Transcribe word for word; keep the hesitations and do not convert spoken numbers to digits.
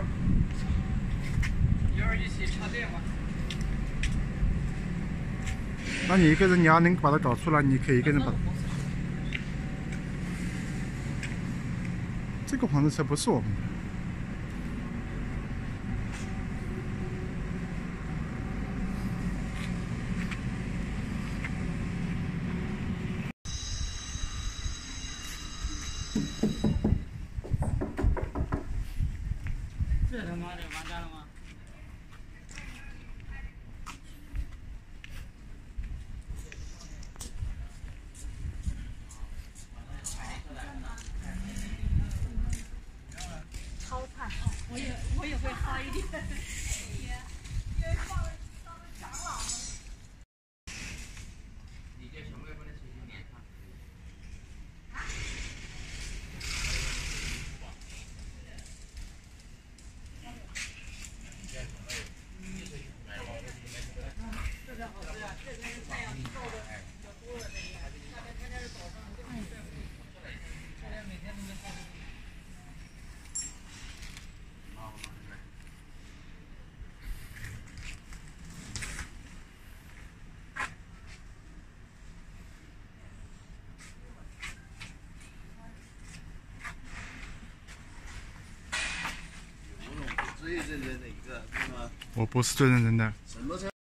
一会儿一起插电嘛。 那你一个人你要能把它搞出来，你可以一个人把。这个黄色车不是我们的。 这他妈的完蛋了吗？ 超惨哦！我也我也会嗨一点，因为放了放了长老了。 你这什么也不能随便点它。 这个好吃呀，这边太阳照的比较多了，这边下面天天是早上，这边这边每天都在晒。 最认真的一个，是吗？ 我不是最认真的。 什么车？